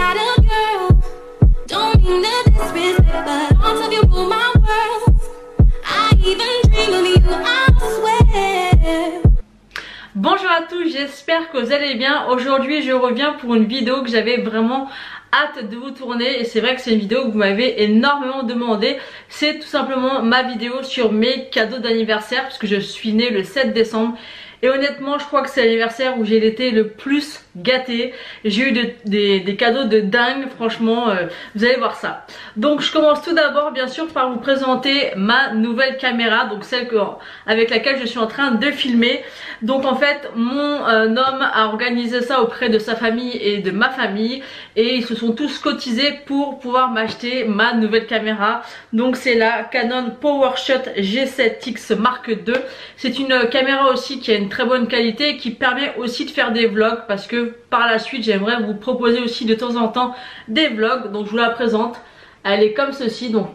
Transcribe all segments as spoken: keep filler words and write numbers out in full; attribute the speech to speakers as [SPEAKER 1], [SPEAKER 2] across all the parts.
[SPEAKER 1] had a girl. Don't mean to disrespect, but all of you rule my world. I even dream of you, I swear.
[SPEAKER 2] Bonjour à tous, j'espère que vous allez bien. Aujourd'hui je reviens pour une vidéo que j'avais vraiment hâte de vous tourner, et c'est vrai que c'est une vidéo que vous m'avez énormément demandé. C'est tout simplement ma vidéo sur mes cadeaux d'anniversaire, parce que je suis née le sept décembre. Et honnêtement, je crois que c'est l'anniversaire où j'ai été le plus gâtée. J'ai eu de, des, des cadeaux de dingue, franchement, euh, vous allez voir ça. Donc je commence tout d'abord bien sûr par vous présenter ma nouvelle caméra, donc celle que, avec laquelle je suis en train de filmer. Donc en fait, mon euh, homme a organisé ça auprès de sa famille et de ma famille, et ils se sont tous cotisés pour pouvoir m'acheter ma nouvelle caméra. Donc c'est la Canon PowerShot G sept X Mark deux. C'est une caméra aussi qui a une très bonne qualité et qui permet aussi de faire des vlogs, parce que par la suite j'aimerais vous proposer aussi de temps en temps des vlogs. Donc je vous la présente, elle est comme ceci. Donc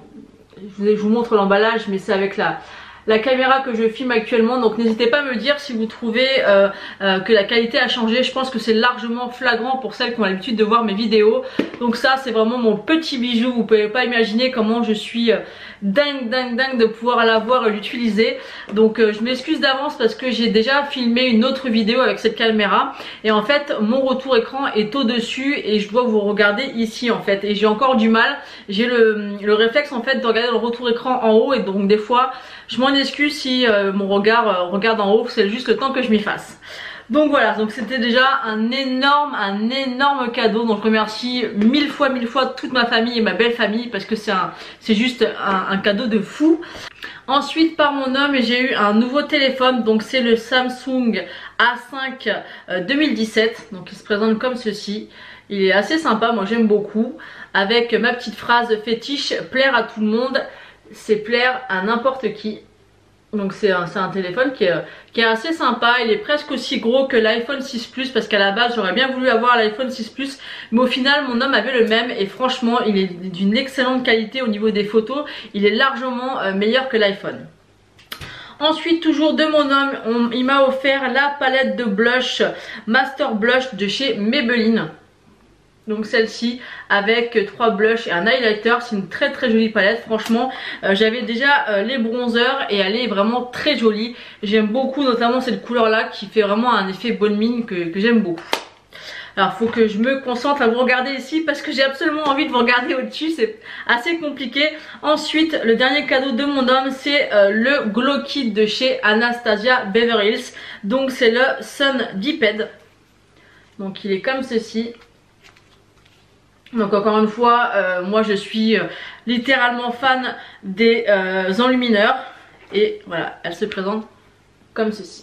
[SPEAKER 2] je vous montre l'emballage, mais c'est avec la la caméra que je filme actuellement. Donc n'hésitez pas à me dire si vous trouvez euh, euh, que la qualité a changé. Je pense que c'est largement flagrant pour celles qui ont l'habitude de voir mes vidéos. Donc ça c'est vraiment mon petit bijou. Vous pouvez pas imaginer comment je suis euh, dingue dingue dingue de pouvoir l'avoir et l'utiliser. Donc euh, je m'excuse d'avance parce que j'ai déjà filmé une autre vidéo avec cette caméra, et en fait mon retour écran est au dessus et je dois vous regarder ici en fait, et j'ai encore du mal. J'ai le, le réflexe en fait de regarder le retour écran en haut, et donc des fois je m'en excuse si euh, mon regard euh, regarde en haut, c'est juste le temps que je m'y fasse. Donc voilà, donc c'était déjà un énorme, un énorme cadeau. Donc je remercie mille fois, mille fois toute ma famille et ma belle famille, parce que c'est un, c'est juste un, un cadeau de fou. Ensuite, par mon homme, j'ai eu un nouveau téléphone. Donc c'est le Samsung A cinq euh, deux mille dix-sept. Donc il se présente comme ceci. Il est assez sympa, moi j'aime beaucoup. Avec ma petite phrase fétiche, plaire à tout le monde, c'est plaire à n'importe qui. Donc c'est un, un téléphone qui est, qui est assez sympa. Il est presque aussi gros que l'iPhone six plus, parce qu'à la base j'aurais bien voulu avoir l'iPhone six plus, mais au final mon homme avait le même, et franchement il est d'une excellente qualité au niveau des photos. Il est largement euh, meilleur que l'iPhone. Ensuite, toujours de mon homme, on, il m'a offert la palette de blush Master Blush de chez Maybelline. Donc celle-ci avec trois blushs et un highlighter. C'est une très très jolie palette, franchement. euh, J'avais déjà euh, les bronzers et elle est vraiment très jolie. J'aime beaucoup notamment cette couleur là qui fait vraiment un effet bonne mine que, que j'aime beaucoup. Alors faut que je me concentre à vous regarder ici, parce que j'ai absolument envie de vous regarder au-dessus, c'est assez compliqué. Ensuite, le dernier cadeau de mon homme, c'est euh, le Glow Kit de chez Anastasia Beverly Hills. Donc c'est le Sun Diped. Donc il est comme ceci. Donc encore une fois, euh, moi je suis euh, littéralement fan des euh, enlumineurs. Et voilà, elle se présente comme ceci.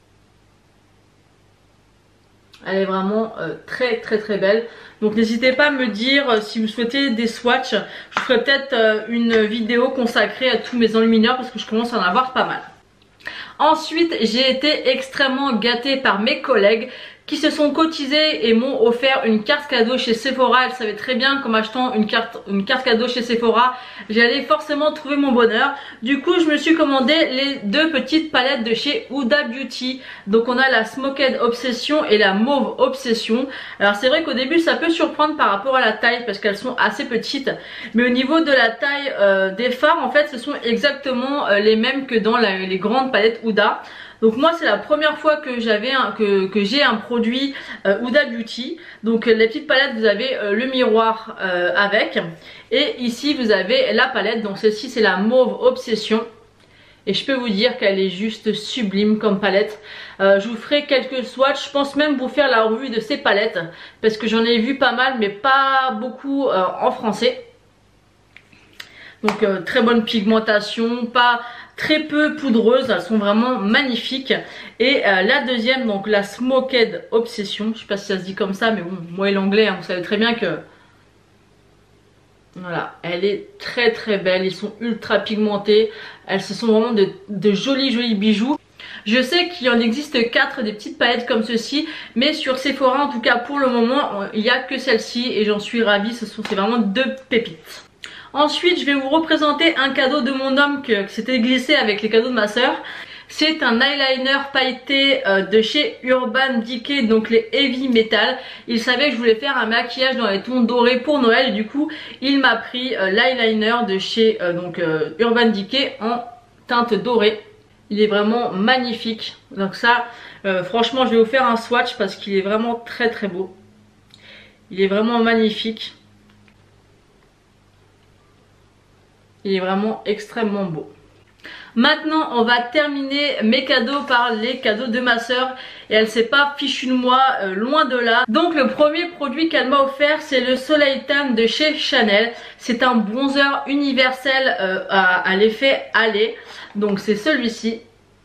[SPEAKER 2] Elle est vraiment euh, très très très belle. Donc n'hésitez pas à me dire euh, si vous souhaitez des swatchs. Je ferai peut-être euh, une vidéo consacrée à tous mes enlumineurs, parce que je commence à en avoir pas mal. Ensuite, j'ai été extrêmement gâtée par mes collègues qui se sont cotisés et m'ont offert une carte cadeau chez Sephora. Elles savaient très bien qu'en m'achetant une carte, une carte cadeau chez Sephora, j'allais forcément trouver mon bonheur. Du coup, je me suis commandé les deux petites palettes de chez Huda Beauty. Donc on a la Smoked Obsession et la Mauve Obsession. Alors c'est vrai qu'au début ça peut surprendre par rapport à la taille, parce qu'elles sont assez petites. Mais au niveau de la taille euh, des fards, en fait ce sont exactement euh, les mêmes que dans la, les grandes palettes Huda. Donc moi c'est la première fois que j'avais que, que j'ai un produit euh, Huda Beauty. Donc les petites palettes, vous avez euh, le miroir euh, avec, et ici vous avez la palette. Donc celle-ci c'est la Mauve Obsession, et je peux vous dire qu'elle est juste sublime comme palette. euh, Je vous ferai quelques swatchs, je pense même vous faire la revue de ces palettes, parce que j'en ai vu pas mal mais pas beaucoup euh, en français. Donc euh, très bonne pigmentation, pas très peu poudreuse, elles sont vraiment magnifiques. Et euh, la deuxième, donc la Smoked Obsession, je sais pas si ça se dit comme ça, mais bon, moi et l'anglais, hein, vous savez très bien que voilà, elle est très très belle. Ils sont ultra pigmentés, elles se sont vraiment de, de jolis jolis bijoux. Je sais qu'il en existe quatre des petites palettes comme ceci, mais sur Sephora en tout cas pour le moment il n'y a que celle-ci, et j'en suis ravie. Ce sont c'est vraiment deux pépites. Ensuite je vais vous représenter un cadeau de mon homme que, que s'était glissé avec les cadeaux de ma soeur. C'est un eyeliner pailleté euh, de chez Urban Decay, donc les Heavy Metal. Il savait que je voulais faire un maquillage dans les tons dorés pour Noël et du coup il m'a pris euh, l'eyeliner de chez euh, donc, euh, Urban Decay en teinte dorée. Il est vraiment magnifique. Donc ça, euh, franchement je vais vous faire un swatch parce qu'il est vraiment très très beau. Il est vraiment magnifique. Il est vraiment extrêmement beau. Maintenant on va terminer mes cadeaux par les cadeaux de ma soeur. Et elle s'est pas fichue de moi, euh, loin de là. Donc le premier produit qu'elle m'a offert, c'est le Soleil Tan de chez Chanel. C'est un bronzer universel euh, à, à l'effet allé. Donc c'est celui-ci.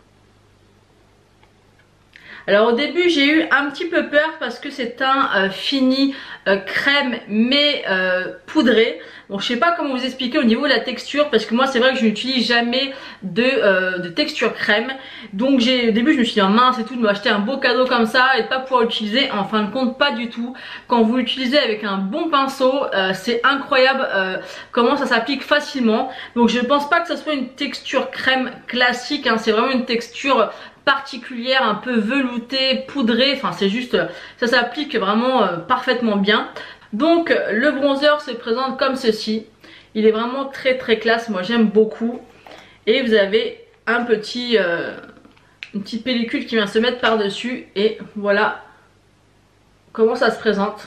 [SPEAKER 2] Alors au début j'ai eu un petit peu peur parce que c'est un euh, fini euh, crème mais euh, poudré. Bon, je sais pas comment vous expliquer au niveau de la texture parce que moi c'est vrai que je n'utilise jamais de, euh, de texture crème. Donc j'ai au début je me suis dit oh, mince et tout de m'acheter un beau cadeau comme ça et de pas pouvoir l'utiliser. En fin de compte pas du tout. Quand vous l'utilisez avec un bon pinceau euh, c'est incroyable euh, comment ça s'applique facilement. Donc je ne pense pas que ça soit une texture crème classique hein. C'est vraiment une texture particulière, un peu veloutée, poudrée, enfin c'est juste, ça s'applique vraiment euh, parfaitement bien. Donc le bronzer se présente comme ceci, il est vraiment très très classe, moi j'aime beaucoup. Et vous avez un petit, euh, une petite pellicule qui vient se mettre par dessus et voilà comment ça se présente.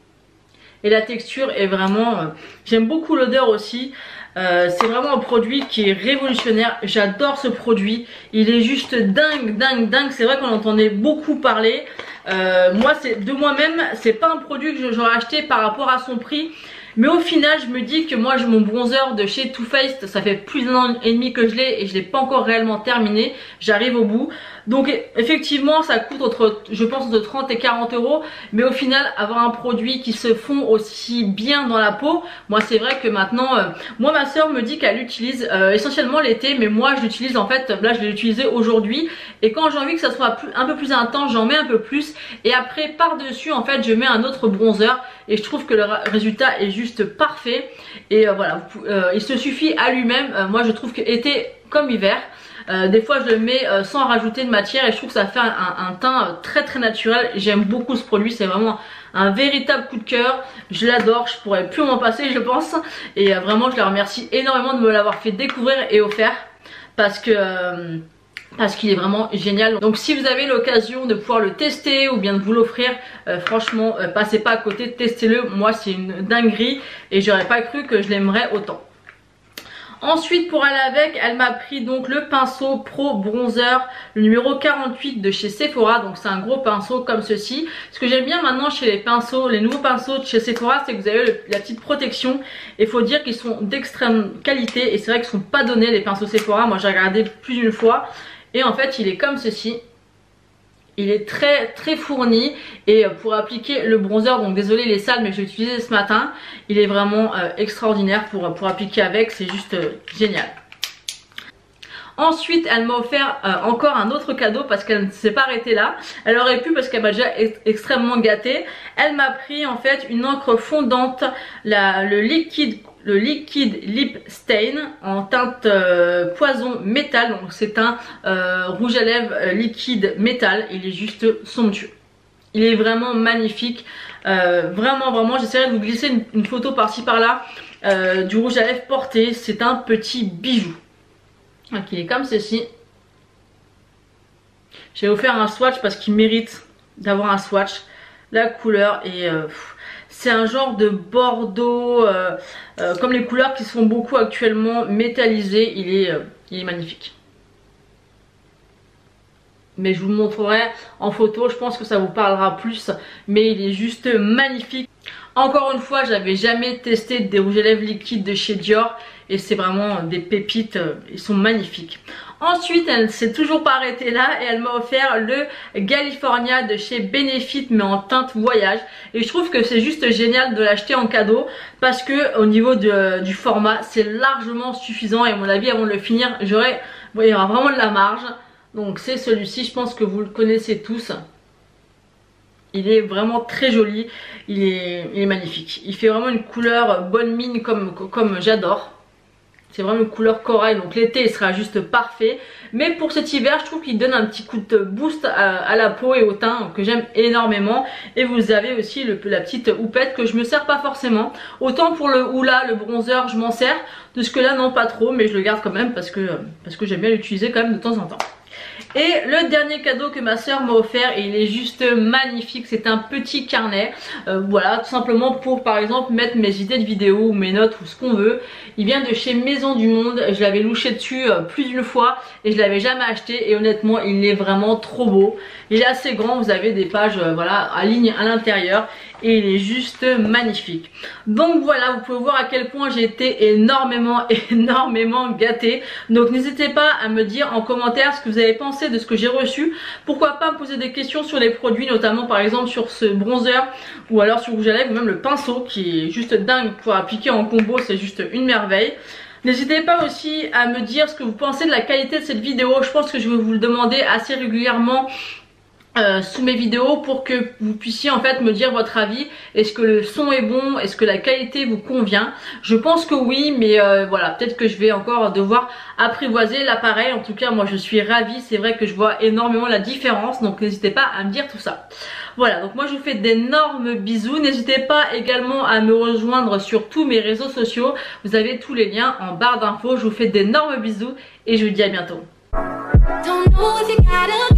[SPEAKER 2] Et la texture est vraiment, euh, j'aime beaucoup l'odeur aussi. Euh, c'est vraiment un produit qui est révolutionnaire. J'adore ce produit. Il est juste dingue, dingue, dingue. C'est vrai qu'on entendait beaucoup parler. Euh, moi, c'est de moi-même, c'est pas un produit que j'aurais acheté par rapport à son prix. Mais au final, je me dis que moi, j'ai mon bronzer de chez Too Faced. Ça fait plus d'un an et demi que je l'ai et je l'ai pas encore réellement terminé. J'arrive au bout. Donc effectivement, ça coûte entre, je pense, entre trente et quarante euros. Mais au final, avoir un produit qui se fond aussi bien dans la peau, moi c'est vrai que maintenant, euh, moi ma soeur me dit qu'elle l'utilise euh, essentiellement l'été. Mais moi je l'utilise en fait, là je l'ai utilisé aujourd'hui. Et quand j'ai envie que ça soit plus, un peu plus intense, j'en mets un peu plus. Et après par dessus en fait je mets un autre bronzer. Et je trouve que le résultat est juste parfait. Et euh, voilà, euh, il se suffit à lui-même. euh, Moi je trouve que été comme hiver, Euh, des fois je le mais euh, sans rajouter de matière et je trouve que ça fait un, un, un teint euh, très très naturel. J'aime beaucoup ce produit, c'est vraiment un véritable coup de cœur. Je l'adore, je pourrais plus m'en passer je pense. Et euh, vraiment je la remercie énormément de me l'avoir fait découvrir et offert. Parce que... Euh, parce qu'il est vraiment génial. Donc si vous avez l'occasion de pouvoir le tester ou bien de vous l'offrir, euh, franchement euh, passez pas à côté, testez-le. Moi c'est une dinguerie et j'aurais pas cru que je l'aimerais autant. Ensuite pour aller avec, elle m'a pris donc le pinceau Pro Bronzer, le numéro quarante-huit de chez Sephora. Donc c'est un gros pinceau comme ceci. Ce que j'aime bien maintenant chez les pinceaux, les nouveaux pinceaux de chez Sephora, c'est que vous avez le, la petite protection. Et il faut dire qu'ils sont d'extrême qualité. Et c'est vrai qu'ils ne sont pas donnés les pinceaux Sephora. Moi j'ai regardé plus d'une fois. Et en fait il est comme ceci. Il est très très fourni et pour appliquer le bronzer, donc désolé les sales mais je l'ai utilisé ce matin, il est vraiment euh, extraordinaire pour, pour appliquer avec, c'est juste euh, génial. Ensuite elle m'a offert euh, encore un autre cadeau parce qu'elle ne s'est pas arrêtée là. Elle aurait pu parce qu'elle m'a déjà ex extrêmement gâtée. Elle m'a pris en fait une encre fondante, la, le liquide le liquide lip stain en teinte euh, poison métal. Donc c'est un euh, rouge à lèvres euh, liquide métal. Il est juste somptueux. Il est vraiment magnifique. Euh, vraiment vraiment j'essaierai de vous glisser une, une photo par-ci par-là euh, du rouge à lèvres porté. C'est un petit bijou. Donc il est comme ceci. J'ai offert un swatch parce qu'il mérite d'avoir un swatch. La couleur est... Euh, c'est un genre de bordeaux, euh, euh, comme les couleurs qui se font beaucoup actuellement, métallisées. Il est, euh, il est magnifique. Mais je vous le montrerai en photo, je pense que ça vous parlera plus. Mais il est juste magnifique. Encore une fois, j'avais jamais testé des rouges à lèvres liquides de chez Dior. Et c'est vraiment des pépites, ils sont magnifiques. Ensuite, elle ne s'est toujours pas arrêtée là et elle m'a offert le California de chez Benefit mais en teinte voyage. Et je trouve que c'est juste génial de l'acheter en cadeau parce que au niveau de, du format, c'est largement suffisant. Et à mon avis, avant de le finir, j'aurais, bon, il y aura vraiment de la marge. Donc c'est celui-ci, je pense que vous le connaissez tous. Il est vraiment très joli, il est, il est magnifique. Il fait vraiment une couleur bonne mine comme, comme j'adore. c'est vraiment une couleur corail, donc l'été il sera juste parfait. Mais pour cet hiver je trouve qu'il donne un petit coup de boost à, à la peau et au teint que j'aime énormément. Et vous avez aussi le, la petite houppette que je me sers pas forcément. Autant pour le houla, le bronzer je m'en sers, de ce que là non pas trop, mais je le garde quand même parce que, parce que j'aime bien l'utiliser quand même de temps en temps. Et le dernier cadeau que ma soeur m'a offert, et il est juste magnifique, c'est un petit carnet, euh, voilà, tout simplement pour par exemple mettre mes idées de vidéo ou mes notes ou ce qu'on veut. Il vient de chez Maison du Monde, je l'avais louché dessus euh, plus d'une fois et je l'avais jamais acheté, et honnêtement il est vraiment trop beau. Il est assez grand, vous avez des pages euh, voilà, à ligne à l'intérieur, et il est juste magnifique. Donc voilà, vous pouvez voir à quel point j'ai été énormément énormément gâtée. Donc n'hésitez pas à me dire en commentaire ce que vous avez pensé de ce que j'ai reçu. Pourquoi pas me poser des questions sur les produits, notamment par exemple sur ce bronzer, ou alors sur rouge à lèvres, ou même le pinceau qui est juste dingue pour appliquer en combo, c'est juste une merveille. N'hésitez pas aussi à me dire ce que vous pensez de la qualité de cette vidéo. Je pense que je vais vous le demander assez régulièrement Euh, sous mes vidéos pour que vous puissiez en fait me dire votre avis. Est-ce que le son est bon? Est-ce que la qualité vous convient? Je pense que oui, mais euh, voilà, peut-être que je vais encore devoir apprivoiser l'appareil. En tout cas moi je suis ravie, c'est vrai que je vois énormément la différence, donc n'hésitez pas à me dire tout ça. Voilà, donc moi je vous fais d'énormes bisous. N'hésitez pas également à me rejoindre sur tous mes réseaux sociaux, vous avez tous les liens en barre d'infos. Je vous fais d'énormes bisous et je vous dis à bientôt. Don't know if you gotta